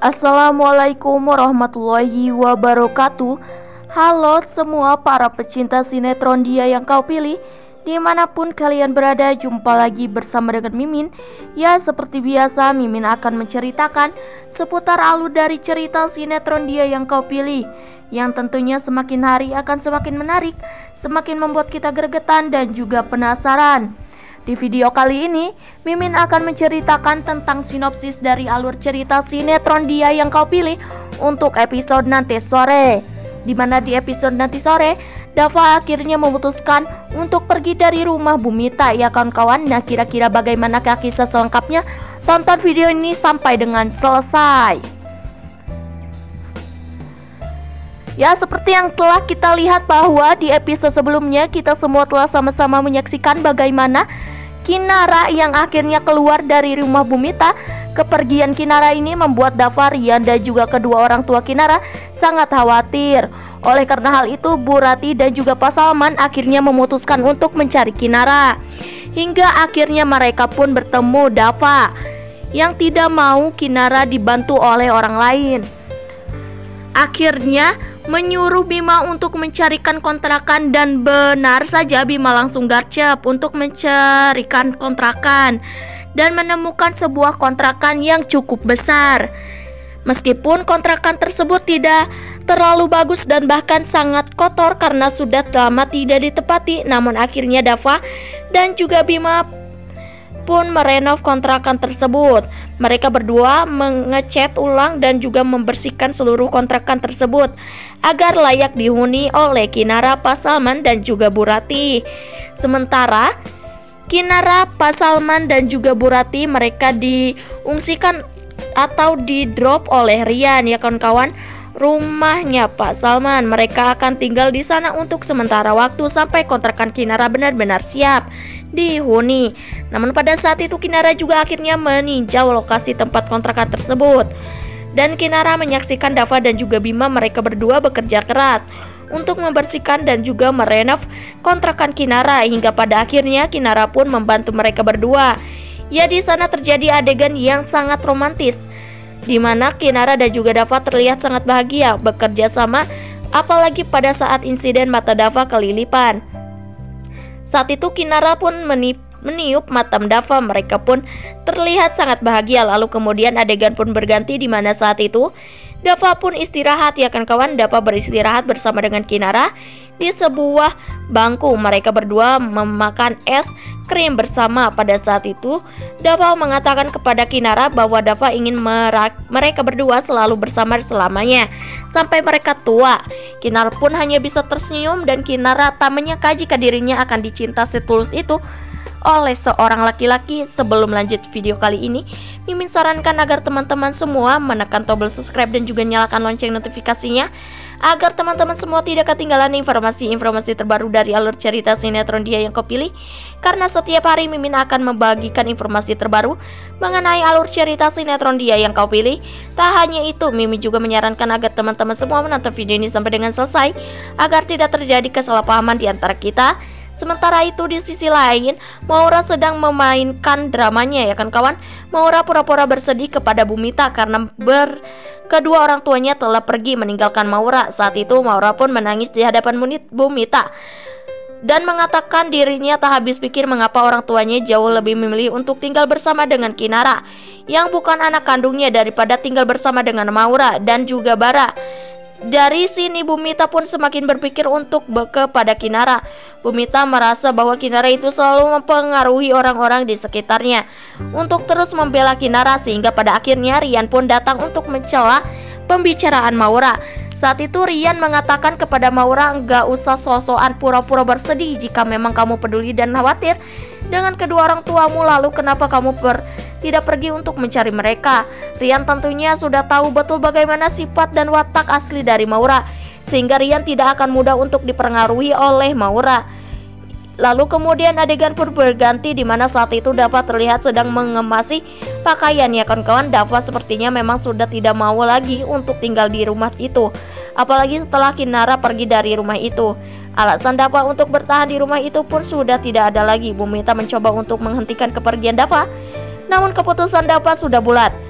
Assalamualaikum warahmatullahi wabarakatuh. Halo semua para pecinta sinetron Dia Yang Kau Pilih, dimanapun kalian berada, jumpa lagi bersama dengan Mimin. Ya, seperti biasa Mimin akan menceritakan seputar alur dari cerita sinetron Dia Yang Kau Pilih, yang tentunya semakin hari akan semakin menarik, semakin membuat kita gregetan dan juga penasaran. Di video kali ini, Mimin akan menceritakan tentang sinopsis dari alur cerita sinetron Dia Yang Kau Pilih untuk episode nanti sore. Dimana di episode nanti sore, Dava akhirnya memutuskan untuk pergi dari rumah Bumita, ya kawan-kawan. Nah, kira-kira bagaimana kisah selengkapnya? Tonton video ini sampai dengan selesai. Ya, seperti yang telah kita lihat bahwa di episode sebelumnya kita semua telah sama-sama menyaksikan bagaimana Kinara yang akhirnya keluar dari rumah Bumita. Kepergian Kinara ini membuat Dava, Rian, dan juga kedua orang tua Kinara sangat khawatir. Oleh karena hal itu, Bu Rati dan juga Pak Salman akhirnya memutuskan untuk mencari Kinara. Hingga akhirnya mereka pun bertemu Dava yang tidak mau Kinara dibantu oleh orang lain. Akhirnya menyuruh Bima untuk mencarikan kontrakan, dan benar saja Bima langsung garcep untuk mencarikan kontrakan dan menemukan sebuah kontrakan yang cukup besar. Meskipun kontrakan tersebut tidak terlalu bagus dan bahkan sangat kotor karena sudah lama tidak ditepati, namun akhirnya Dava dan juga Bima pun merenov kontrakan tersebut. Mereka berdua mengecat ulang dan juga membersihkan seluruh kontrakan tersebut agar layak dihuni oleh Kinara, Pak Salman, dan juga Bu Rati. Sementara Kinara, Pak Salman, dan juga Bu Rati mereka diungsikan atau di drop oleh Rian, ya kawan-kawan, rumahnya Pak Salman. Mereka akan tinggal di sana untuk sementara waktu sampai kontrakan Kinara benar-benar siap dihuni. Namun pada saat itu Kinara juga akhirnya meninjau lokasi tempat kontrakan tersebut, dan Kinara menyaksikan Dava dan juga Bima mereka berdua bekerja keras untuk membersihkan dan juga merenov kontrakan Kinara, hingga pada akhirnya Kinara pun membantu mereka berdua. Ya, di sana terjadi adegan yang sangat romantis, di mana Kinara dan juga Dava terlihat sangat bahagia bekerja sama, apalagi pada saat insiden mata Dava kelilipan. Saat itu Kinara pun meniup mata Dava, mereka pun terlihat sangat bahagia. Lalu kemudian adegan pun berganti, di mana saat itu Dava pun istirahat, ya kan kawan. Dava beristirahat bersama dengan Kinara di sebuah bangku. Mereka berdua memakan es krim bersama. Pada saat itu Dava mengatakan kepada Kinara bahwa Dava ingin mereka berdua selalu bersama selamanya sampai mereka tua. Kinara pun hanya bisa tersenyum, dan Kinara tak menyangka jika dirinya akan dicinta setulus itu oleh seorang laki-laki. Sebelum lanjut video kali ini, Mimin sarankan agar teman-teman semua menekan tombol subscribe dan juga nyalakan lonceng notifikasinya, agar teman-teman semua tidak ketinggalan informasi-informasi terbaru dari alur cerita sinetron Dia Yang Kau Pilih. Karena setiap hari Mimin akan membagikan informasi terbaru mengenai alur cerita sinetron Dia Yang Kau Pilih. Tak hanya itu, Mimin juga menyarankan agar teman-teman semua menonton video ini sampai dengan selesai, agar tidak terjadi kesalahpahaman di antara kita. Sementara itu di sisi lain, Maura sedang memainkan dramanya, ya kan kawan. Maura pura-pura bersedih kepada Bumita karena kedua orang tuanya telah pergi meninggalkan Maura. Saat itu Maura pun menangis di hadapan Bumita dan mengatakan dirinya tak habis pikir mengapa orang tuanya jauh lebih memilih untuk tinggal bersama dengan Kinara yang bukan anak kandungnya daripada tinggal bersama dengan Maura dan juga Bara. Dari sini Bumita pun semakin berpikir untuk kepada Kinara. Bumita merasa bahwa Kinara itu selalu mempengaruhi orang-orang di sekitarnya untuk terus membela Kinara, sehingga pada akhirnya Rian pun datang untuk mencela pembicaraan Maura. Saat itu Rian mengatakan kepada Maura, "Enggak usah sok-sokan pura-pura bersedih. Jika memang kamu peduli dan khawatir dengan kedua orang tuamu, lalu kenapa kamu tidak pergi untuk mencari mereka?" Rian tentunya sudah tahu betul bagaimana sifat dan watak asli dari Maura, sehingga Rian tidak akan mudah untuk dipengaruhi oleh Maura. Lalu kemudian adegan pun berganti, di mana saat itu Dava terlihat sedang mengemasi pakaian, ya kawan-kawan. Dava sepertinya memang sudah tidak mau lagi untuk tinggal di rumah itu, apalagi setelah Kinara pergi dari rumah itu. Alasan Dava untuk bertahan di rumah itu pun sudah tidak ada lagi. Bumita mencoba untuk menghentikan kepergian Dava, namun keputusan Dava sudah bulat.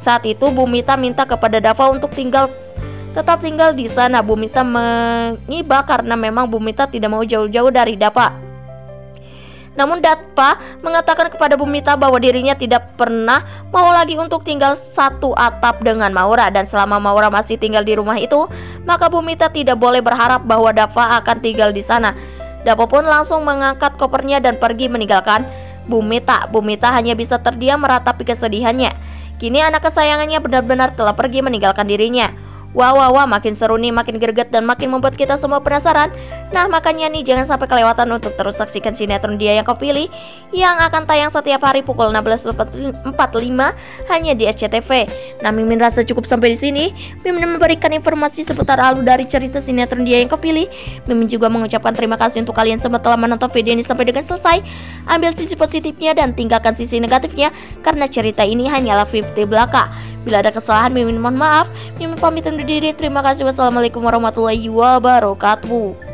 Saat itu Bu Mita minta kepada Dava untuk tetap tinggal di sana. Bu Mita mengibah karena memang Bu Mita tidak mau jauh-jauh dari Dava. Namun Dava mengatakan kepada Bu Mita bahwa dirinya tidak pernah mau lagi untuk tinggal satu atap dengan Maura, dan selama Maura masih tinggal di rumah itu, maka Bu Mita tidak boleh berharap bahwa Dava akan tinggal di sana. Dava pun langsung mengangkat kopernya dan pergi meninggalkan Bu Mita. Bu Mita hanya bisa terdiam meratapi kesedihannya. Kini anak kesayangannya benar-benar telah pergi meninggalkan dirinya. Wah, makin seru nih, makin greget dan makin membuat kita semua penasaran. Nah, makanya nih jangan sampai kelewatan untuk terus saksikan sinetron Dia Yang Kau Pilih yang akan tayang setiap hari pukul 16.45 hanya di SCTV. Nah, Mimin rasa cukup sampai di sini. Mimin memberikan informasi seputar alur dari cerita sinetron Dia Yang Kau Pilih. Mimin juga mengucapkan terima kasih untuk kalian semua telah menonton video ini sampai dengan selesai. Ambil sisi positifnya dan tinggalkan sisi negatifnya, karena cerita ini hanyalah 50 belaka. Bila ada kesalahan, Mimin mohon maaf. Mimin pamit undur diri. Terima kasih. Wassalamualaikum warahmatullahi wabarakatuh.